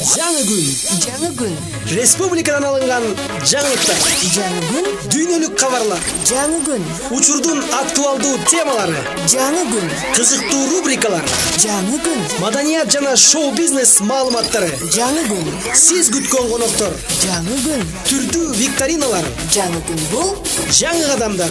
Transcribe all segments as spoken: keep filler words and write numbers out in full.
Жаңы күн. Жаңы күн. Республикадан алынган жаңылыктар. Жаңы күн. Дүйнөлүк кабарлар. Жаңы күн. Учурдун актуалдуу темалары. Жаңы күн. Кызыктуу рубрикалар. Жаңы күн. Маданият жана шоу-бизнес маалыматтары. Жаңы күн. Сиз күткөн коноктор. Жаңы күн. Түрдүү викториналар. Жаңы күн бул. Жаңы кадамдар.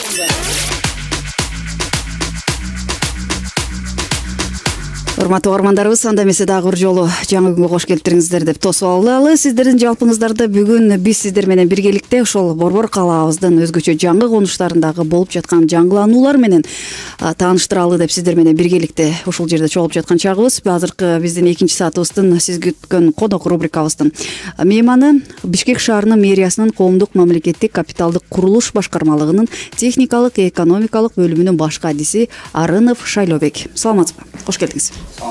Урматтуу угармандарыбыз, анда эмесе дагы бир жолу жаңы күнгө кош келиптириңиздер деп тосуп алалы. Сиздердин жалпыңыздарды бүгүн биз сиздер менен биргеликте ошол Борбор калаабыздын өзгөчө жаңы конуштарындагы болуп жаткан жаңылануулар менен тааныштыралы деп сиздер менен биргеликте ушул жерде чогулуп жаткан чагыбыз. Азыркы биздин экинчи саатыбыздын сиз күткөн конок рубрикабыздын мейманы Бишкек шаарынын мэриясынын коомдук мамлекеттик капиталдык курулуш башкармалыгынын техникалык экономикалык бөлүмүнүн баш кадиси Арынов Шайлообек. Саламатсызбы? Кош келдиңиз.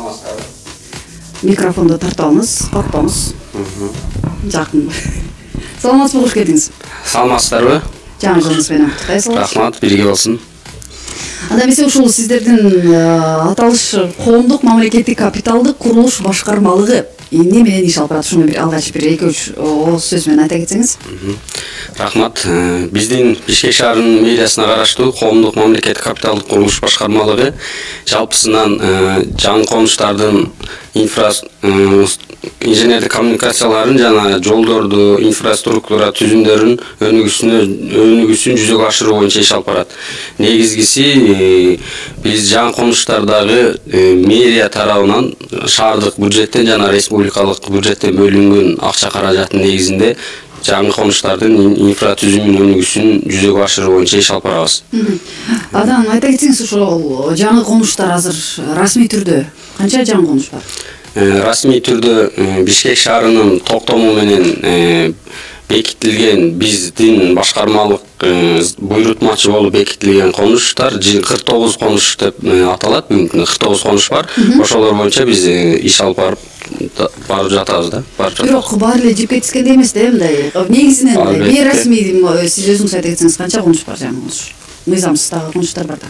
Микрофонду тартып алыңыз, коркпоңуз. Жакын. Саламатсызбы, кош келдиңиз. Саламатсыздарбы? Жаңы жылыңыз менен куттуктайбыз. Рахмат, бирге болсун. Анда эмесе ушул сиздердин аталыш коомдук мамлекеттик капиталдык курулуш башкармалыгы эмне менен иш алып барат? Ушуну бир алгач бир эки үч ооз сөз менен айта кетсеңиз. Рахмат. Биздин Бишкек шаарынын мэриясына караштуу коомдук мамлекеттик капиталдык курулуш башкармалыгы жалпысынан жаңы конуштардын инфра инженердик коммуникацияларын жана жолдорду, инфраструктура түзүмдөрүн өнүгүүсүнө өнүгүүсүн жүзөгө ашыруу боюнча иш алып барат. Негизгиси биз жаңы конуштардагы мэрия тарабынан шаардык бюджеттен жана республикалык бюджеттен бөлүнгөн акча каражаттын негизинде жаңы конуштардын инфра түзүмүн өнүгүүсүн жүзөгө ашыруу боюнча иш алып барабыз. Анан айта кетсеңиз, ошол жаңы конуштар азыр расмий түрдө канча жаңы конуш бар? Расмий түрдө Бишкек шаарынын токтому менен бекитилген биздин башкармалык буйрутмачы болуп бекитилген конуштар кырк тогуз конуш деп аталат. Бүгүнкү кырк тогуз конуш бар. Ошолор боюнча биз иш алып барып барып жатабыз да, барып жатабыз. Бирок баары эле жип кетишкендей эмес да, мындай негизинен бейрасмий сиз өзүңүз айта кетсеңиз канча конуш бар жаңы конуш? Мыйзамсыз дагы конуштар бар да.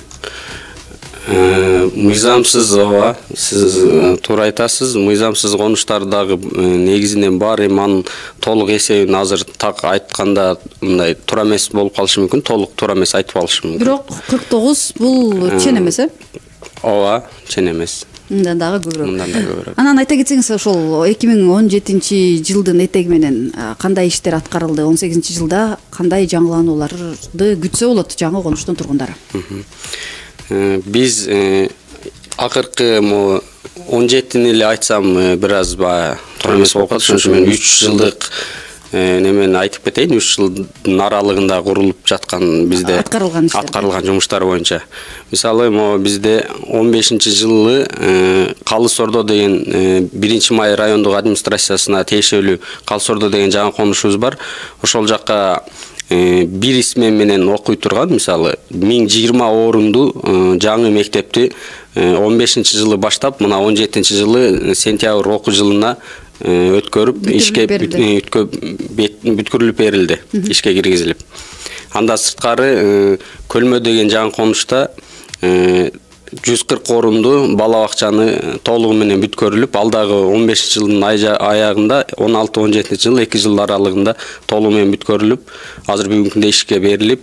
Мыйзамсыз, ооба, сиз туура айтасыз. Мыйзамсыз конуштар дагы негизинен бар. Эми анын толук эсебин азыр так айтканда мындай туура эмес болуп калышы мүмкүн. Толук туура эмес айтып алышым мүмкүн. Бирок кырк тогуз бул чен эмес, э? Ооба, чен эмес. Мындан дагы көбүрөөк. Мындан дагы көбүрөөк. Анан айта кетсеңиз, ошол эки миң он жетинчи жылдын этеги менен кандай иштер аткарылды? он сегизинчи жылда кандай жаңыланууларды күтсө болот жаңы конуштун тургундары? Биз акыркы он жетини эле айтсам бир аз ба туура эмес болуп калат. Ошон үчүн мен үч жылдык немени айтып кетейин. үч жылдын аралыгында курулуп жаткан бизде аткарылган иштер, аткарылган жумуштар боюнча. Мисалы, могу бизде он бешинчи жылы Калыс Ордо деген биринчи май райондук администрациясына тиешелүү Калыс Ордо деген жаңы конушубуз бар. Ошол жакка бир исмен менен окуй турган, мисалы миң жыйырма орунду жаңы мектепти он бешинчи жылы баштап, мына он жетинчи жылы сентябрь окуу жылына өткөрүп ишке бүткүрүлүп берилди, ишке киргизилип. Анда сырткары Көлмө деген жаңы конушта жүз кырк орунду бала бакчаны толугу менен бүткөрүлүп, ал дагы он бешинчи жылдын аягында он алты он жетинчи жыл эки жыл аралыгында толугу менен бүткөрүлүп, азыр бүгүнкү күндө ишке берилип,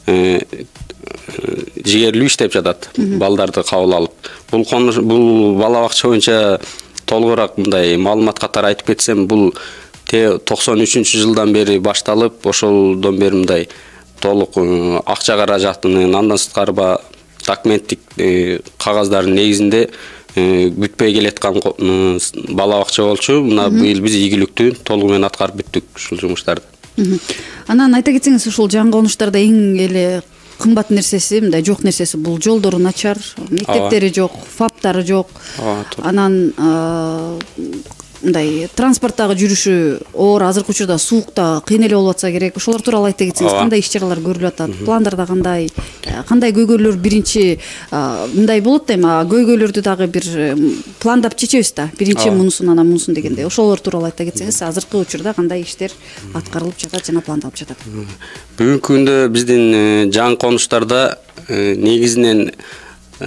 жигерлүү иштеп жатат, балдарды кабыл алып. Бул конуш, бул бала бакча боюнча толугураак мындай маалымат катары айтып кетсем, бул токсон үчүнчү жылдан бери башталып, ошолдон бери мындай толук акча каражатынын, андан сырткары документтик кагаздардын негизинде бүтпөй келаткан бала бакча болчу. Мына быйыл биз ийгиликтүү толугу менен аткарып бүттүк ушул жумуштарды. Анан айта кетсеңиз, ушул жаңы конуштарда эң эле кымбат нерсеси, мындай жок нерсеси бул жолдору начар, мектептери жок, фаптары жок. Анан мындай транспорттагы жүрүшү оор, азыркы учурда суукта кыйын эле болуп атса керек. Ошолор тууралуу айта кетсеңиз, кандай иш-чаралар көрүлүп атат? Пландарда кандай? Кандай көйгөйлөр биринчи мындай болот да, эми көйгөйлөрдү дагы бир пландап чечебиз да. Биринчи мунусун, анан мунусун дегенде. Ошолор тууралуу айта кетсеңиз, азыркы учурда кандай иштер аткарылып жатат жана пландалып жатат? Бүгүнкү күндө биздин жаңы конуштарда негизинен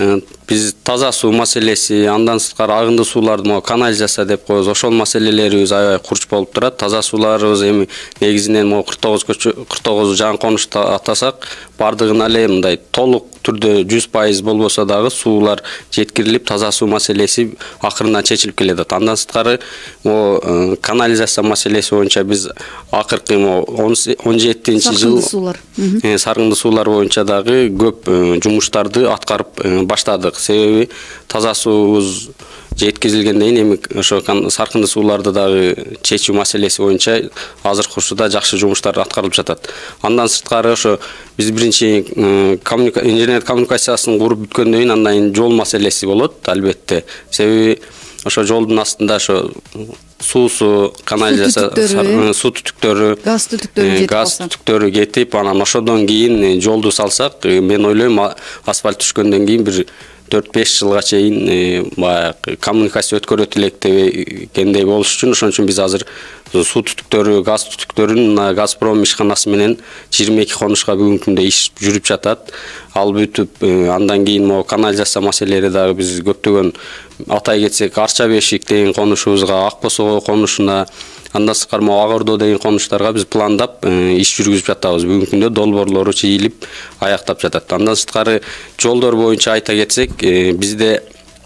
биз таза суу маселеси, андан сырткары агынды сууларды могу канализация деп коебуз. Ошол маселелерибиз аябай курч болуп турат. Таза сууларыбыз эми негизинен могу кырк тогуз кырк тогуз жаңы конушта атасак, бардыгына эле мындай толук түрдө жүз пайыз болбосо дагы суулар жеткирилип, таза суу маселеси акырынан чечилип келет. Андан сырткары могу канализация маселеси боюнча биз акыркы он жетинчи жыл саргынды суулар боюнча дагы көп жумуштарды аткарып баштадык. Себеби таза суубуз жеткизилгенден кийин эми ошо саркынды сууларды дагы чечүү маселеси боюнча азыркы учурда жакшы жумуштар аткарылып жатат. Андан сырткары ошо биз биринчи инженер коммуникациясын куруп бүткөндөн кийин андан кийин жол маселеси болот, албетте. Себеби ошо жолдун астында ошо суусу, канализация, суу түтүктөрү, газ түтүктөрү жетип газ түтүктөрү кетип, анан ошодон кийин жолду салсак, мен ойлойм асфальт түшкөндөн кийин бир төрт беш жылга чейин баягы коммуникация өткөрөт элек дегендей болуш үчүн, ошон үчүн биз азыр суу түтүктөрү, газ түтүктөрүн Газпром ишканасы менен жыйырма эки конушка бүгүнкү күндө иш жүрүп жатат. Ал бүтүп, андан кийин могу канализация маселелери дагы биз көптөгөн атай кетсек, Арча Бешик деген конушубузга, Ак Косого конушуна, андан сырткары могу Ак Ордо деген конуштарга биз пландап иш жүргүзүп жатабыз. Бүгүнкү күндө долбоорлору чийилип, аяктап жатат. Андан сырткары жолдор боюнча айта кетсек, бизде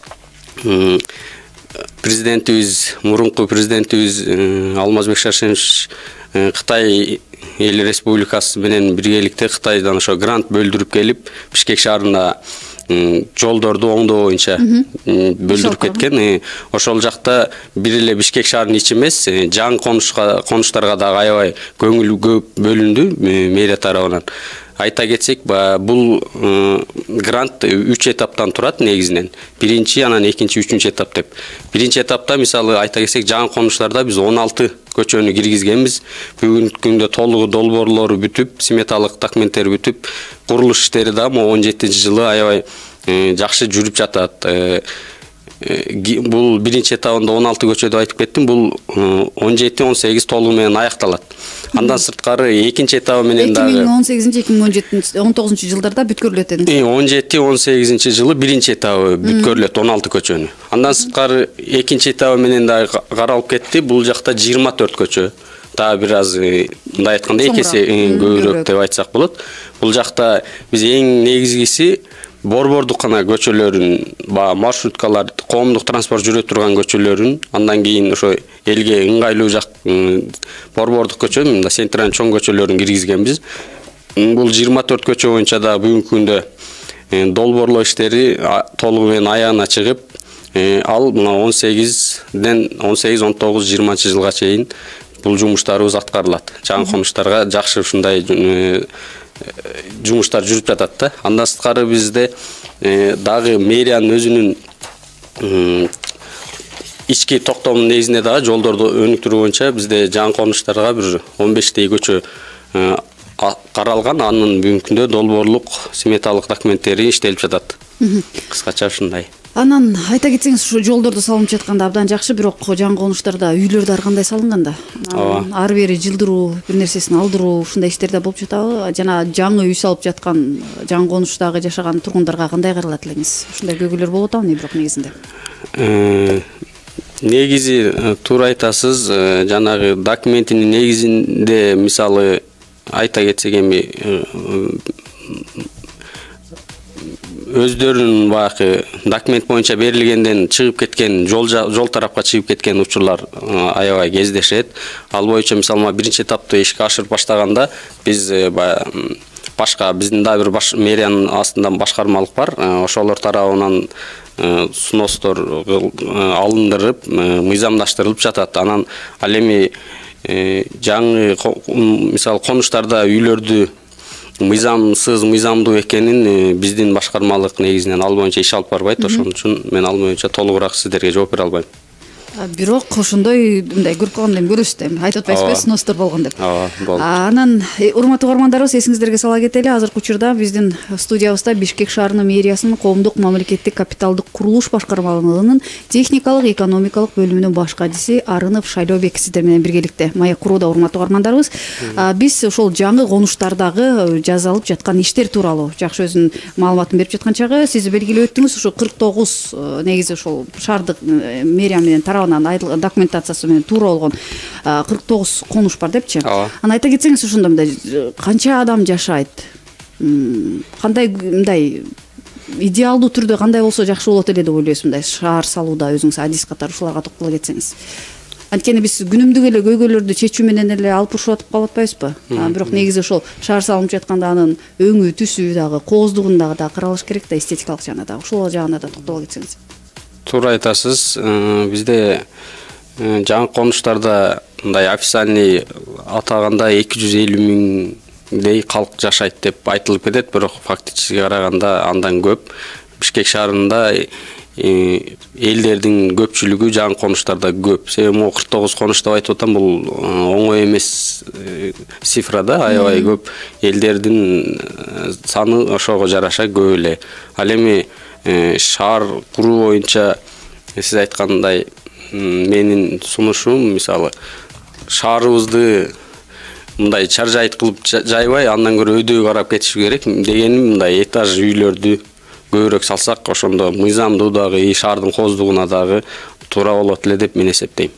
президентибиз, мурунку президентибиз Алмазбек Шаршенович Кытай Эл Республикасы менен биргеликте Кытайдан ошо грант бөлдүрүп келип, Бишкек шаарына жолдорду оңдоо боюнча бөлдүрүп кеткен. Ошол жакта бир эле Бишкек шаарынын ичи эмес, жаңы конушка конуштарга дагы аябай көңүл көп бөлүндү мэрия тарабынан. Айта кетсек, бул грант үч этаптан турат негизинен. Биринчи, анан экинчи, үчүнчү этап деп. Биринчи этапта мисалы айта кетсек, жаңы конуштарда биз он алты көчөнү киргизгенбиз. Бүгүнкү күндө толугу долбоорлору бүтүп, сметалык документтери бүтүп, курулуш иштери да он жетинчи жылы аябай жакшы жүрүп жатат. Бул биринчи этабында он алты көчө деп айтып кеттим. Бул он жети он сегиз толугу менен аякталат. Андан сырткары экинчи этабы менен дагы эки миң он сегизинчи эки миң он жетинчи он тогузунчу жылдарда бүткөрүлөт эди. он жети он сегизинчи жылы биринчи этабы бүткөрүлөт он алты көчөнү. Андан сырткары экинчи этабы менен дагы каралып кетти. Бул жакта жыйырма төрт көчө. Дагы бир аз мындай айтканда эки эсе көбүрөөк деп айтсак болот. Бул жакта биз эң негизгиси борбордук гана көчөлөрүн, баягы маршруткалар, коомдук транспорт жүрө турган көчөлөрүн, андан кийин ошо элге ыңгайлуу жак борбордук көчө, мында централь чоң көчөлөрүн киргизгенбиз. Бул жыйырма төрт көчө боюнча да бүгүнкү күндө долбоорлоо иштери толугу менен аягына чыгып, ал мына он сегизден он сегиз он тогуз жыйырманчы жылга чейин бул жумуштарыбыз аткарылат. Жаңы конуштарга жакшы ушундай жумуштар жүрүп жатат да. Андан сырткары бизде дагы мэриянын өзүнүн ички токтомунун негизинде дагы жолдорду өнүктүрүү боюнча бизде жаңы конуштарга бир он бештей көчө каралган. Анын бүгүнкү күндө долбоорлук, сметалык документтери иштелип жатат. Кыскача ушундай. Анан айта кетсеңиз, ушу жолдорду салынып жатканда абдан жакшы, бирок жаңы конуштарда үйлөрдө ар кандай салынган да. Ары бери жылдыруу, бир нерсесин алдыруу, ушундай иштер да болуп жатабы? Жана жаңы үй салып жаткан, жаңы конуштагы жашаган тургундарга кандай каралат элеңиз? Ушундай көйгөйлөр болуп атабы, бирок негизинде? Негизи туура айтасыз, жанагы документинин негизинде мисалы айта кетсек эми өздөрүнүн баягы документ боюнча берилгенден чыгып кеткен, жол жол тарапка чыгып кеткен учурлар аябай кездешет. Ал боюнча мисалы биринчи этапты ишке ашырып баштаганда биз башка биздин да бир мэриянын астында башкармалык бар. Ошолор тарабынан суностор алындырып, мыйзамдаштырылып жатат. Анан ал эми жаңы мисалы конуштарда үйлөрдү мыйзамсыз, мыйзамдуу экенин биздин башкармалык негизинен ал боюнча иш алып барбайт. Ошон үчүн мен ал боюнча толугураак сиздерге жооп бере албайм. бирок ошондой мындай көрүп калганда эми көрөсүз да, эми айтып атпайсызбы, сноустор болгон деп. Ооба, болду. Анан урматтуу угармандарыбыз, эсиңиздерге сала кетели, азыркы учурда биздин студиябызда Бишкек шаарынын мэриясынын коомдук мамлекеттик капиталдык курулуш башкармалыгынын техникалык экономикалык бөлүмүнүн баш кадиси Арынов Шайлообек сиздер менен биргеликте. Маек курууда, урматтуу угармандарыбыз. Биз ошол жаңы конуштардагы жасалып жаткан иштер тууралуу жакшы өзүнүн маалыматын берип жаткан чагы сиз белгилеп өттүңүз. Ушу кырк тогуз негизи ошол шаардык мэрия менен тарабынан документациясы менен туура болгон кырк тогуз конуш бар депчи. Анан айта кетсеңиз, ошондо мындай канча адам жашайт? Кандай мындай идеалдуу түрдө кандай болсо жакшы болот эле деп ойлойсуз, мындай шаар салууда өзүңүз адис катары ушуларга токтоло кетсеңиз? Анткени биз күнүмдүк эле көйгөйлөрдү чечүү менен эле алып урушуп атып калып атпайбызбы? Бирок негизи ошол шаар салынып жатканда анын өңү, түсү дагы, кооздугун дагы да каралыш керек да, эстетикалык жагына дагы. Ушул жагына да токтоло кетсеңиз. Туура айтасыз. Бизде жаңы конуштарда мындай официальный атаганда эки жүз элүү миңдей калк жашайт деп айтылып кетет, бирок фактически караганда андан көп. Бишкек шаарында элдердин көпчүлүгү жаңы конуштарда көп. Себеби могу кырк тогуз конуш деп айтып атам, бул оңой эмес цифра да, аябай көп. Элдердин саны ошого жараша көп эле. Ал эми шаар куруу боюнча сиз айткандай менин сунушум, мисалы, шаарыбызды мындай чаржайыт кылып жайбай, андан көрө өйдөө карап кетиш керек дегеним, мындай этаж үйлөрдү көбүрөөк салсак, ошондо мыйзамдуу дагы, шаардын кооздугуна дагы туура болот эле деп мен эсептейм.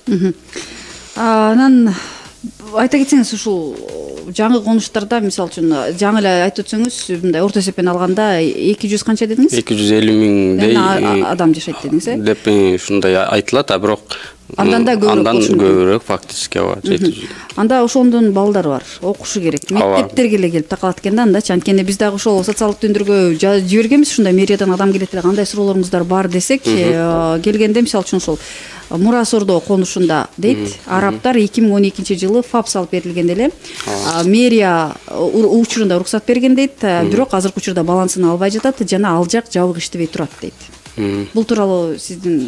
Анан айта кетсеңиз, ушул жаңы конуштарда, мисалы үчүн, жаңы эле айтып өтсөңүз, мындай орто эсеппен алганда эки жүз канча дедиңиз? эки жүз элүү миңдей адам жашайт дедиңиз, э? Деп ушундай айтылат, а бирок андан да көбүрөөк андан көбүрөөк фактически ооба жети жүз. Анда ошондон балдары бар, окушу керек. Мектептерге эле келип такалат экен да андачы. Анткени биз дагы ошол социалдык түндүргө жибергенбиз, ушундай мэриядан адам келет эле, кандай суроолоруңуздар бар десек, келгенде мисалы үчүн ошол Мурасордо конушунда дейт, арабтар эки миң он экинчи жылы ФАП салып берилген эле. Мэрия учурунда уруксат берген дейт, бирок азыркы учурда балансын албай жатат жана ал жак жабык иштебей турат дейт. Бул тууралуу сиздин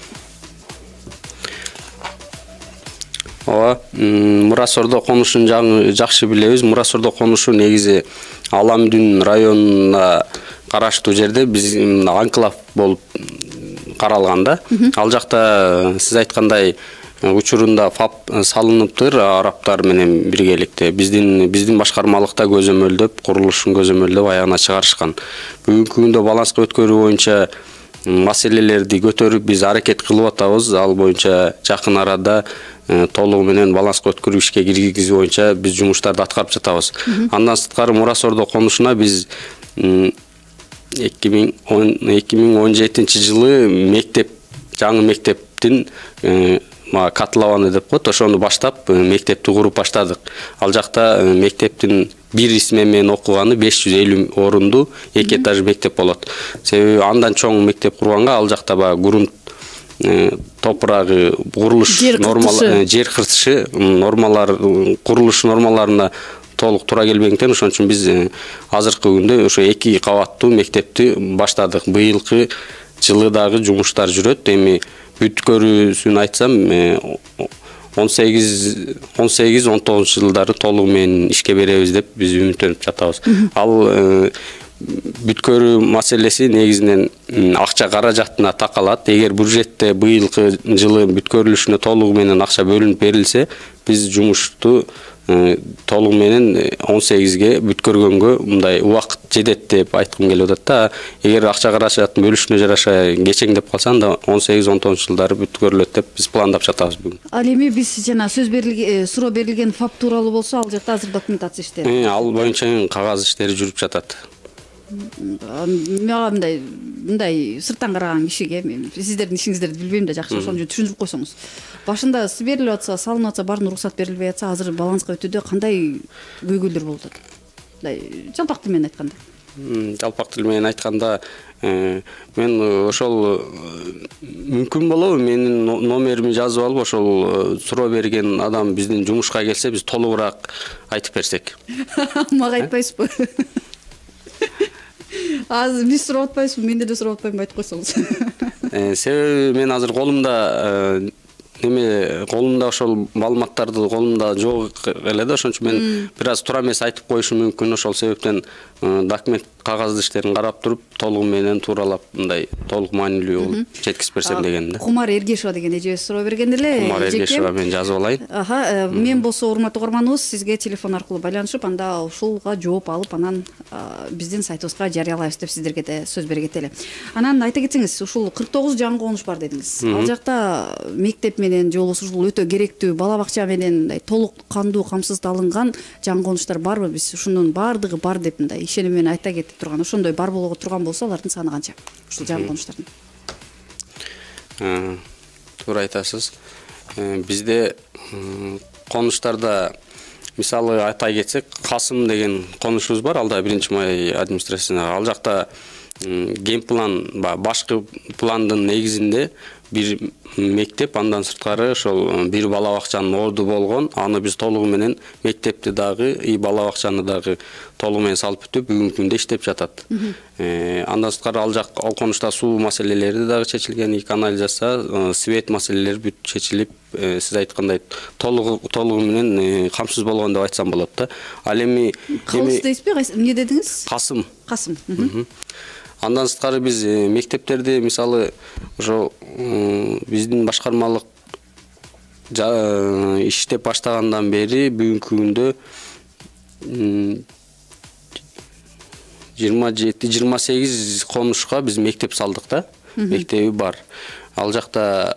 Ооба, Мурасордо конушун жакшы билебиз. Мурасордо конушу негизи Аламдүн районуна караштуу жерде, биз анклав болуп каралган да. Ал жакта сиз айткандай учурунда ФАП салыныптыр, арабтар менен биргеликте. Биздин биздин башкармалыкта көзөмөлдөп, курулушун көзөмөлдөп аягына чыгарышкан. Бүгүнкү күндө баланска өткөрүү боюнча маселелерди көтөрүп биз аракет кылып атабыз. Ал боюнча жакын арада толугу менен баланска өткөрүү ишке киргизүү боюнча биз жумуштарды аткарып жатабыз. Андан сырткары Мурасордо конушуна биз эки миң он жетинчи жылы мектеп, жаңы мектептин котлованы деп коет, ошону баштап мектепти куруп баштадык. Ал жакта мектептин бир исме менен окуганы беш жүз элүү орундуу эки этаж мектеп болот. Себеби андан чоң мектеп курганга ал жакта баягы грунт топурагы, курулуш нормалары, жер кыртышы нормалар, курулуш нормаларына толук туура келбегенден, ошон үчүн биз азыркы күндө ошо эки кабаттуу мектепти баштадык. Быйылкы жылы дагы жумуштар жүрөт. Эми бүткөрүүсүн айтсам, он сегиз он тогузунчу жылдары толугу менен ишке беребиз деп биз үмүттөнүп жатабыз. Ал бүткөрүү маселеси негизинен акча каражатына такалат. Эгер бюджетте быйылкы жылы бүткөрүлүшүнө толугу менен акча бөлүнүп берилсе, биз жумушту толугу менен он сегизге бүткөргөнгө мындай убакыт жетет деп айткым келип атат да. Эгер акча каражатын бөлүшүнө жараша кечеңдеп калса, анда он сегиз он тогузунчу жылдары бүткөрүлөт деп биз пландап жатабыз бүгүн. Ал эми биз жана сөз берилген, суроо берилген ФАП тууралуу болсо, ал жакта азыр документация иштери. Ал боюнча кагаз иштери жүрүп жатат. Мага мындай мындай сырттан караган кишиге, мен сиздердин ишиңиздерди билбейм да, жакшы ошону түшүндүрүп койсоңуз. Башында сиз берилип атса, салынып атса, баарын уруксат берилбей атса, азыр баланска өтүүдө кандай көйгөйлөр болуп атат? Мындай жалпак тил менен айтканда. Жалпак тил менен айтканда, мен ошол мүмкүн болобу, менин номерими жазып алып, ошол суроо берген адам биздин жумушка келсе, биз толугураак айтып берсек. Мага айтпайсызбы? Азыр биз сурап атпайбызбы, менде да сурап атпайм, айтып койсоңуз. Себеби мен азыр колумда неме колумда ошол маалыматтарды колумда жок эле да, ошон үчүн мен бир аз туура эмес айтып коюшум мүмкүн. Ошол себептен документ кагаз иштерин карап туруп толугу менен тууралап мындай толук маанилүү жеткизип берсем дегеним да. Кумар Эргешова деген эжебиз суроо берген эле. Кумар Эргешова, мен жазып алайын. Аха, мен болсо урматтуу угарманыбыз сизге телефон аркылуу байланышып, анда ушулга жооп алып, анан биздин сайтыбызга жарыялайбыз деп сиздерге да сөз бергет эле. Анан айта кетсеңиз, ушул кырк тогуз жаңы конуш бар дедиңиз. Ал жакта мектеп менен же болбосо ушул өтө керектүү бала бакча менен толук кандуу камсыздалынган жаңы конуштар барбы? Биз ушунун баардыгы бар деп мындай ишеним менен айта кетип турган, ошондой бар болго турган болсо алардын саны канча? Ушул жаңы конуштардын. Туура айтасыз. Бизде конуштарда мисалы айта кетсек, Касым деген конушубуз бар, ал да биринчи май администрациясына. Ал жакта геймплан, башкы пландын негизинде бир мектеп, андан сырткары ошол бир бала бакчанын орду болгон. Аны биз толугу менен мектепти дагы, и бала бакчаны дагы толугу менен салып бүтүп, бүгүнкү күндө иштеп жатат. Андан сырткары ал жак ал конушта суу маселелери дагы чечилген, канализация, свет маселелери бүт чечилип, сиз айткандай толугу толугу менен камсыз болгон деп айтсам болот да. Ал эми Калыс дейсизби? Эмне дедиңиз? Касым. Касым. Андан сырткары биз мектептерди мисалы ошо биздин башкармалык иштеп баштагандан бери бүгүнкү күндө жыйырма жети жыйырма сегиз конушка биз мектеп салдык да. Мектеби бар. Ал жакта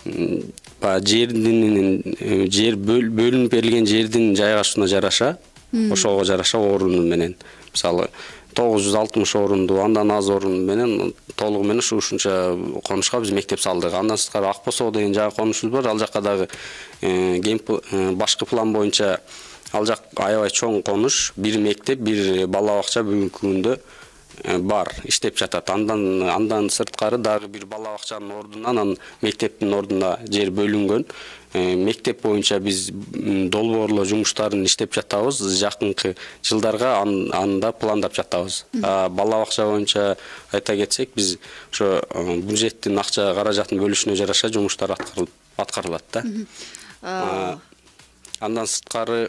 жердин жер бөлүнүп берилген жердин жайгашууна жараша, ошого жараша орун менен мисалы тогуз жүз алтымыш орунду, андан аз орун менен толугу менен ушунча конушка биз мектеп салдык. Андан сырткары Акбосоо деген жаңы конушубуз бар. Ал жакка дагы башкы план боюнча ал жак аябай чоң конуш, бир мектеп, бир бала бакча бүгүнкү күндө бар, иштеп жатат. Андан андан сырткары дагы бир бала бакчанын ордуна, анан мектептин ордуна жер бөлүнгөн. Мектеп боюнча биз долбоорлоо жумуштарын иштеп жатабыз. Жакынкы жылдарга анда пландап жатабыз. Бала бакча боюнча айта кетсек, биз ошо бюджеттин акча каражатын бөлүшүнө жараша жумуштар аткарылат да. Андан сырткары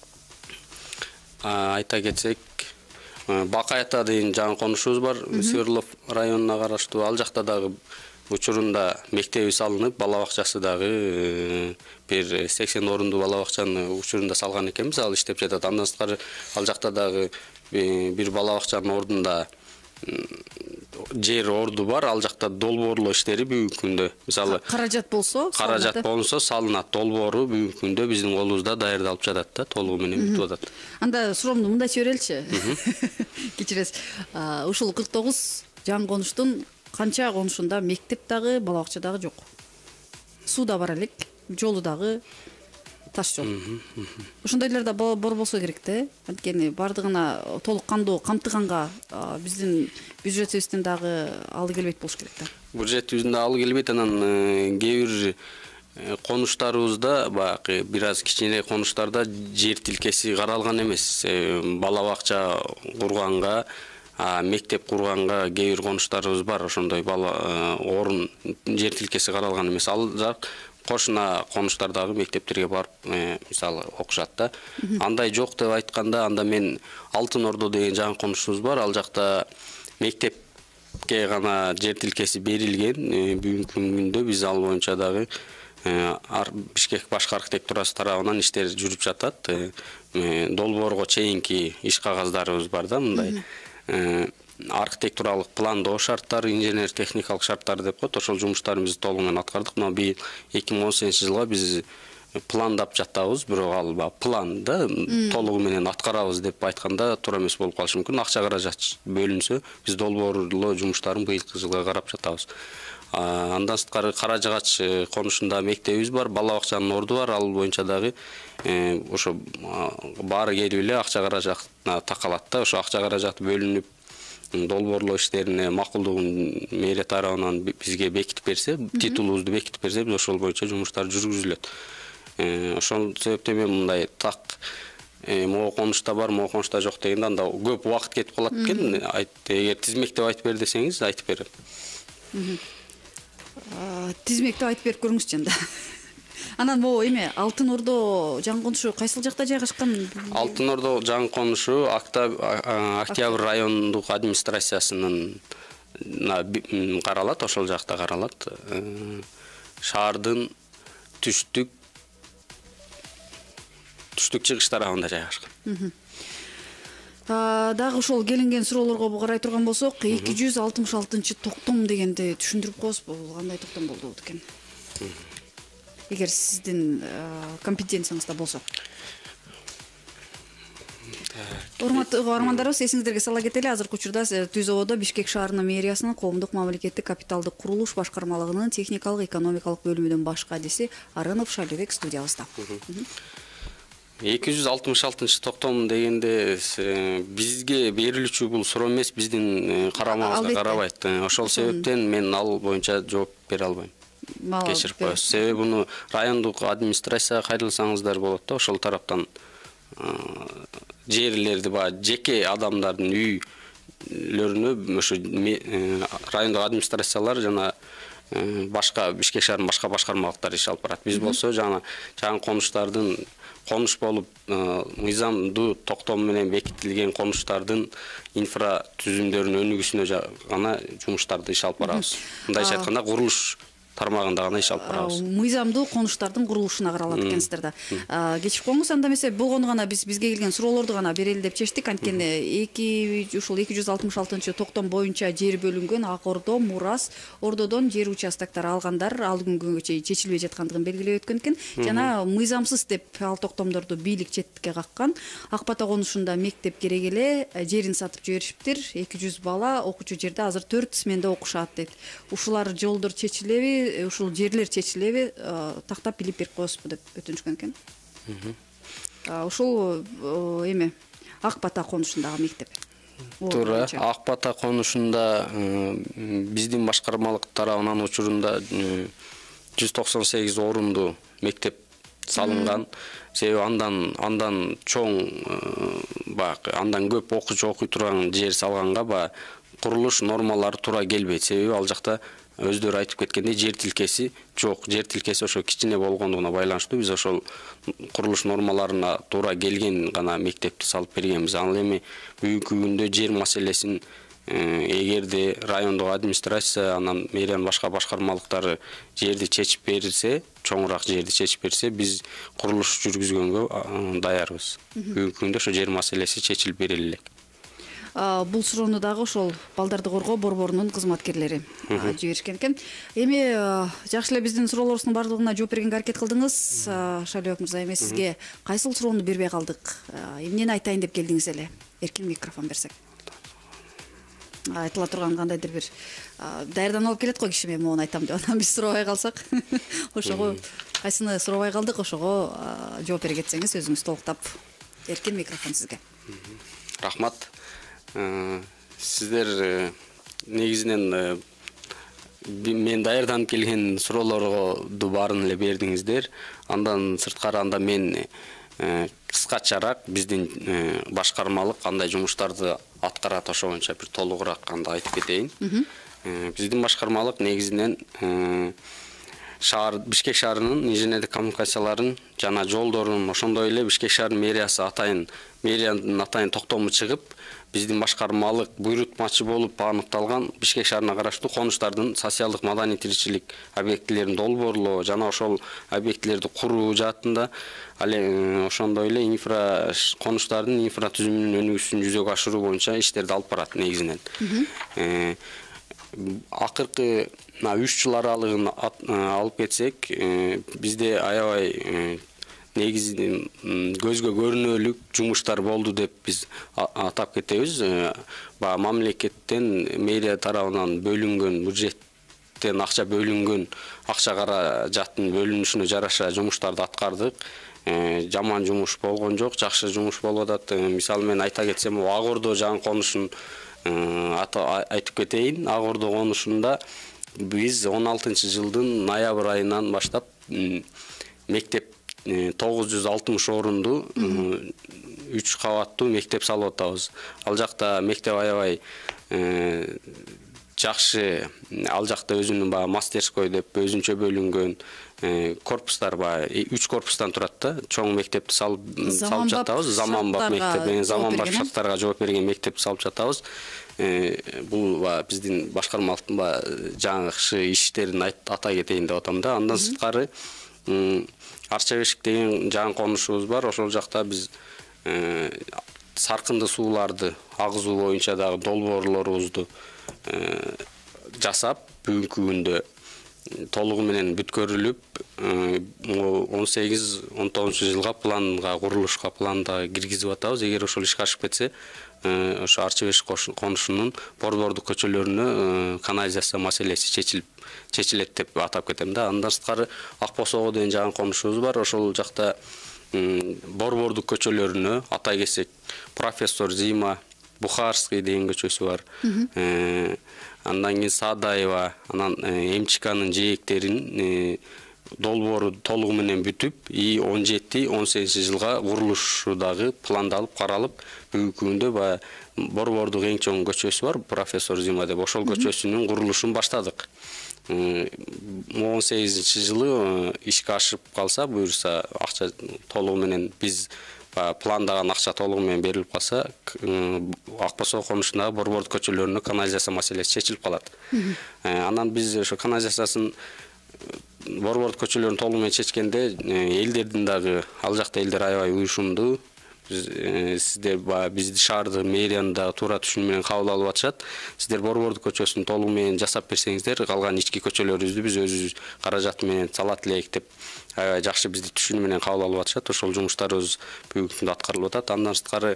айта кетсек, Бакаята деген жаңы конушубуз бар, Свердлов районуна караштуу. Ал жакта дагы учурунда мектеби салынып, бала бакчасы дагы бир сексен орунду бала бакчаны учурунда салган экенбиз, ал иштеп жатат. Андан сырткары ал жакта дагы бир бала бакчанын ордунда жер орду бар, ал жакта долбоорлоо иштери бүгүнкү күндө мисалы каражат болсо, каражат болсо салынат. Долбоору бүгүнкү күндө биздин колубузда даярдалып жатат да, толугу менен бүтүп атат. Анда суроомду мындайча береличи. Кечиресиз. Ушул кырк тогуз жаңы конуштун канча конушунда мектеп дагы, бала бакча дагы жок? Суу да бар элек, жолу дагы таш жол. Ошондойлор да бар болсо керек да. Анткени бардыгына толук кандуу камтыганга биздин бюджетибизден дагы алы келбейт болуш керек да. Бюджетибизден алы келбейт, анан кээ бир конуштарыбызда баягы бир аз кичине конуштарда жер тилкеси каралган эмес. Бала бакча курганга, мектеп курганга кээ бир конуштарыбыз бар, ошондой бала орун жер тилкеси каралган эмес. Ал жак кошуна конуштардагы мектептерге барып, мисалы окушат да. Андай жок деп айтканда, анда мен Алтын Ордо деген жаңы конушубуз бар. Ал жакта мектепке гана жер тилкеси берилген. Бүгүнкү күндө биз ал боюнча дагы Бишкек башкы архитектурасы тарабынан иштер жүрүп жатат. Долбоорго чейинки иш кагаздарыбыз бар да, мындай. Архитектуралык пландоо шарттары, инженер техникалык шарттары деп коет. Ошол жумуштарыбызды толугу менен аткардык. Мына быйыл эки миң он сегизинчи жылга биз пландап жатабыз, бирок ал план да толугу менен аткарабыз деп айтканда туура эмес болуп калышы мүмкүн. Акча каражат бөлүнсө, биз долбоорлоо жумуштарын быйылкы жылга карап жатабыз. Андан сырткары Каражагач конушунда мектебибиз бар, бала бакчанын орду бар. Ал боюнча дагы ошо баары келип эле акча каражатына такалат да. Ошо акча каражаты бөлүнүп, долбоорлоо иштерине макулдугун мэрия тарабынан бизге бекитип берсе, титулубузду бекитип берсе, биз ошол боюнча жумуштар жүргүзүлөт. Ошол себептен мен мындай так могу конушта бар, могу конушта жок дегенде анда көп убакыт кетип калат экен. Эгер тизмектеп айтып бер десеңиз, айтып берем. Тизмектеп айтып берип көрүңүзчү анда. Анан могу эме Алтын Ордо жаңы конушу кайсыл жакта жайгашкан? Алтын Ордо жаңы конушу Октябрь райондук администрациясынын каралат, ошол жакта каралат. Шаардын түштүк түштүк чыгыш тарабында жайгашкан. Дагы ошол келинген суроолорго карай турган болсок, эки жүз алтымыш алтынчы токтом дегенди түшүндүрүп коесузбу? Бул кандай токтом болду экен? Эгер сиздин компетенцияңызда болсо. Урматтуу угармандарыбыз, эсиңиздерге сала кетели, азыркы учурда Түз ободо Бишкек шаарынын мэриясынын коомдук мамлекеттик капиталдык курулуш башкармалыгынын техникалык экономикалык бөлүмүнүн баш кадиси Арынов Шалибек студиябызда. эки жүз алтымыш алтынчы токтом дегенде бизге берилүүчү бул суроо эмес, биздин карамабызга карабайт. Ошол себептен мен ал боюнча жооп бере албайм. Кечирип коесуз. Себеби буну райондук администрацияга кайрылсаңыздар болот да, ошол тараптан жерлерди ба жеке адамдардын үйлөрүнө ошо райондук администрациялар жана башка Бишкек шаарынын башка башкармалыктары иш алып барат. Биз болсо жана жаңы конуштардын конуш болуп мыйзамдуу токтом менен бекитилген конуштардын инфра түзүмдөрүнүн өнүгүүсүнө гана жумуштарды иш алып барабыз. Мындайча айтканда курулуш тармагында гана иш алып барабыз. Мыйзамдуу конуштардын курулушуна каралат экенсиздер да. Кечирип коюңуз, анда эмесе болгону гана биз бизге келген суроолорду гана берели деп чечтик. Анткени эки ушул эки жүз алтымыш алтынчы токтом боюнча жер бөлүнгөн Ак Ордо, Мурас Ордодон жер участоктор алгандар ал күнгө чейин чечилбей жаткандыгын белгилеп өткөн экен. Жана мыйзамсыз деп ал токтомдорду бийлик четке каккан. Ак Бата конушунда мектеп керек эле, жерин сатып жиберишиптир. эки жүз бала окуучу жерде азыр төрт сменде окушат дейт. Ушулар жолдор чечилеби, ушул жерлер чечилеби, тактап билип берип коесузбу деп өтүнүшкөн экен. Ушул эме Ак Бата конушундагы мектеп. Туура, Ак Бата конушунда биздин башкармалык тарабынан учурунда жүз токсон сегиз орунду мектеп салынган. Себеби андан андан чоң бак, андан көп окуучу окуй турган жер салганга ба курулуш нормалары туура келбейт. Себеби ал жакта өздөрү айтып кеткендей жер тилкеси жок. Жер тилкеси ошо кичине болгондугуна байланыштуу биз ошол курулуш нормаларына туура келген гана мектепти салып бергенбиз. Ал эми бүгүнкү күндө жер маселесин эгерде райондук администрация анан мэриянын башка башкармалыктары жерди чечип берсе, чоңураак жерди чечип берсе, биз курулуш жүргүзгөнгө даярбыз. Бүгүнкү күндө ошо жер маселеси чечилип берили элек. Бул суроону дагы ошол балдарды коргоо борборунун кызматкерлери жиберишкен экен. Эми жакшы эле биздин суроолорубуздун бардыгына жооп бергенге аракет кылдыңыз. Шалибек мырза, эми сизге кайсыл суроону бербей калдык? Эмнени айтайын деп келдиңиз эле? Эркин микрофон берсек. Айтыла турган кандайдыр бир даярданып алып келет го киши, мен моуну айтам деп, анан биз сурабай калсак, ошого кайсыны сурабай калдык, ошого жооп бере кетсеңиз өзүңүз толуктап. Эркин микрофон сизге. Рахмат. Сиздер негизинен мен даярданып келген суроолорду баарын эле бердиңиздер. Андан сырткары анда мен кыскачараак биздин башкармалык кандай жумуштарды аткарат ошо боюнча бир толугураак анда айтып кетейин. Биздин башкармалык негизинен шаар Бишкек шаарынын инженердик коммуникацияларын жана жолдорун, ошондой эле Бишкек шаарынын мэриясы атайын мэриянын атайын токтому чыгып, биздин башкармалык буйрутмачы болуп аныкталган Бишкек шаарына караштуу конуштардын социалдык маданий тиричилик объектилерин долбоорлоо жана ошол объектилерди куруу жаатында ал ошондой эле инфра конуштардын инфра түзүмүнүн өнүгүүсүн жүзөгө ашыруу боюнча иштерди алып барат негизинен. Акыркы үч жыл аралыгын алып кетсек, бизде аябай негизинен көзгө көрүнөлүк жумуштар болду деп биз атап кетебиз. Ба мамлекеттен мэрия тарабынан бөлүнгөн бюджеттен акча бөлүнгөн акча каражаттын бөлүнүшүнө жараша жумуштарды аткардык. Жаман жумуш болгон жок, жакшы жумуш болуп атат. Мисалы мен айта кетсем, Ак Ордо жаңы конушун айтып кетейин. Ак Ордо конушунда биз он алтынчы жылдын ноябрь айынан баштап мектеп тогуз жүз алтымыш орунду үч кабаттуу мектеп салып атабыз. Ал жакта мектеп аябай жакшы ал жакта өзүнүн баягы мастерской деп өзүнчө бөлүнгөн корпустар баягы үч корпустан турат да. Чоң мектепти салып салып жатабыз. Заманбап мектеп, заманбап шарттарга жооп берген мектепти салып жатабыз. Бул баягы биздин башкармалыктын баягы жакшы иштерин атай кетейин деп атам да. Андан сырткары Арчабешик деген жаңы конушубуз бар. Ошол жакта биз саркынды сууларды агызуу боюнча дагы долбоорлорубузду жасап, бүгүнкү күндө толугу менен бүткөрүлүп, он сегиз он тогузунчу жылга планга, курулушка планда киргизип атабыз. Эгер ошол ишке ашып кетсе, ошо Арчабешик конушунун борбордук көчөлөрүнө канализация маселеси чечилип чечилет деп атап кетем да. Андан сырткары Акбосого деген жаңы конушубуз бар. Ошол жакта борбордук көчөлөрүнө атай кетсек, Профессор Зима, Бухарский деген көчөсү бар. Андан кийин Садаева, анан МЧКнын жээктерин долбоору толугу менен бүтүп, и он жети он сегизинчи жылга курулушу дагы пландалып, каралып, бүгүнкү күндө баягы борбордук эң чоң көчөсү бар, Профессор Зима деп, ошол көчөсүнүн курулушун баштадык. он сегизинчи жылы ишке ашып калса, буюрса, акча толугу менен биз пландаган акча толугу менен берилип калса, Акбосоо конушундагы борбордук көчөлөрүнө канализация маселеси чечилип калат. Анан биз ошо канализациясын борбордук көчөлөрүн толугу менен чечкенде, элдердин дагы ал жакта элдер аябай уюшумдуу. Сиздер бизди шаардык мэриянын дагы туура түшүнүү менен кабыл алып атышат. Сиздер борбордук көчөсүн толугу менен жасап берсеңиздер, калган ички көчөлөрүбүздү биз өзүбүз каражат менен салат элек деп аябай жакшы бизди түшүнүү менен кабыл алып атышат. Ошол жумуштарыбыз бүгүнкү күндө аткарылып атат. Андан сырткары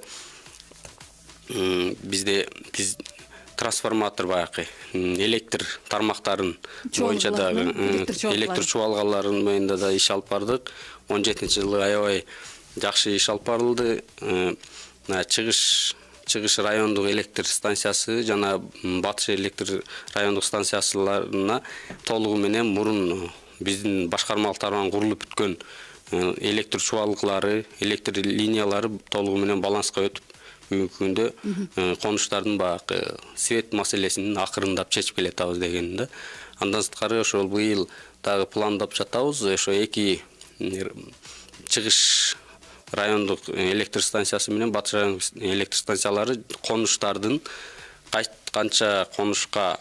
бизде биз трансформатор баягы электр тармактарын боюнча дагы электр чубалгаларын боюнда да иш алып бардык. он жетинчи жылы аябай жакшы иш алып барылды. Чыгыш Чыгыш райондук электр станциясы жана Батыш электр райондук станциясыларына толугу менен мурун биздин башкармалыктардан курулуп бүткөн электр чубалгылары, электр линиялары толугу менен баланска өтүп, бүгүнкү күндө конуштардын баягы свет маселесин акырындап чечип келатабыз деген да. Андан сырткары ошол быйыл дагы пландап жатабыз. Ошо эки Чыгыш райондук электр станциясы менен Батыш райондук электр станциялары конуштардын канча конушка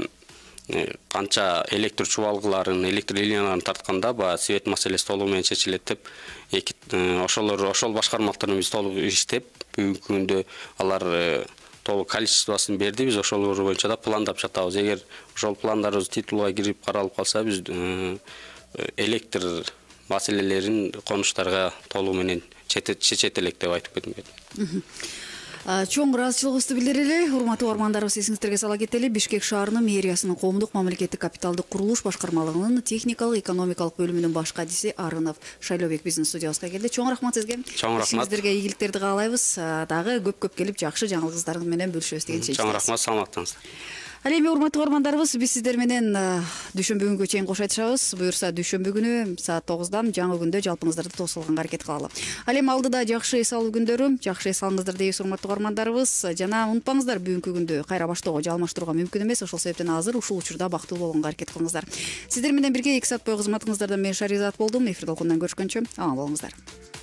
канча электр чубалгыларын, электр линияларын тартканда баягы свет маселеси толугу менен чечилет деп, эки ошолор ошол башкармалыктар биз толук иштеп, бүгүнкү күндө алар толук количествосын берди. Биз ошолор боюнча да пландап жатабыз. Эгер ошол пландарыбыз титулга кирип каралып калса, биз электр маселелерин конуштарга толугу менен чечет элек деп айтып кетим. Чоң ыраазычылыгыбызды билдирели. Урматтуу угармандарыбыз, эсиңиздерге сала кетели, Бишкек шаарынын мэриясынын коомдук мамлекеттик капиталдык курулуш башкармалыгынын техникалык экономикалык бөлүмүнүн баш кадиси Арынов Шайлообек биздин студиябызга келди. Чоң рахмат сизге. Чоң рахмат. Сиздерге ийгиликтерди каалайбыз. Дагы көп-көп келип жакшы жаңылыктарыңыз менен бөлүшөбүз деген чечтик. Чоң рахмат, саламаттыңыздар. Ал эми урматтуу угармандарыбыз, биз сиздер менен дүйшөмбү күнгө чейин кош айтышабыз. Буюрса дүйшөмбү күнү саат тогуздан жаңы күндө жалпыңыздарды тосуп алганга аракет кылалы. Ал эми алдыда жакшы эс алуу күндөрү, жакшы эс алыңыздар дейбиз урматтуу угармандарыбыз. Жана унутпаңыздар, бүгүнкү күндө кайра баштоого, жалмаштырууга мүмкүн эмес. Ошол себептен азыр ушул учурда бактылуу болгонго аракет кылыңыздар. Сиздер менен бирге эки саат бою кызматыңыздардан мен Шаризат болдум. Эфир толкундан көрүшкөнчө аман болуңуздар.